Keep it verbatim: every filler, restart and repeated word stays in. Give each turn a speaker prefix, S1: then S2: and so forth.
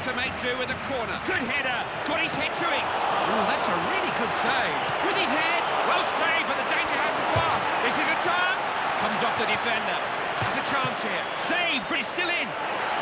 S1: to make do with a corner. Good header, got his head to it. Oh, that's a really good save. With his head, well saved, but the danger hasn't passed. This is a chance. Comes off the defender. There's a chance here. Save, but it's still in.